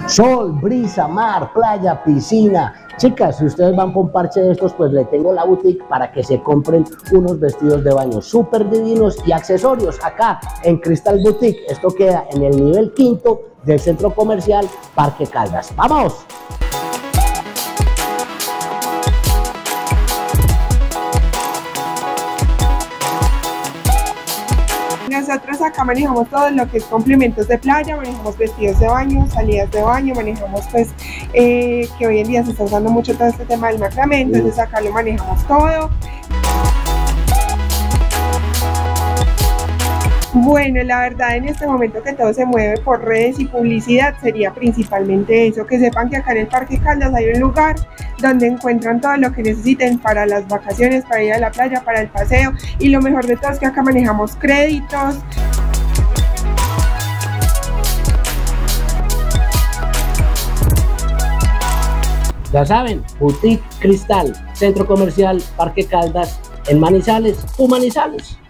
Sol, brisa, mar, playa, piscina. Chicas, si ustedes van por un parche de estos, pues le tengo la boutique para que se compren unos vestidos de baño súper divinos y accesorios acá en Cristal Boutique. Esto queda en el nivel 5 del centro comercial Parque Caldas. ¡Vamos! Nosotros acá manejamos todo lo que es complementos de playa, manejamos vestidos de baño, salidas de baño, manejamos pues que hoy en día se está usando mucho todo este tema del macramé, entonces acá lo manejamos todo. Bueno, la verdad en este momento que todo se mueve por redes y publicidad sería principalmente eso, que sepan que acá en el Parque Caldas hay un lugar donde encuentran todo lo que necesiten para las vacaciones, para ir a la playa, para el paseo, y lo mejor de todo es que acá manejamos créditos. Ya saben, Boutique Cristal, Centro Comercial Parque Caldas, en Manizales, Manizales.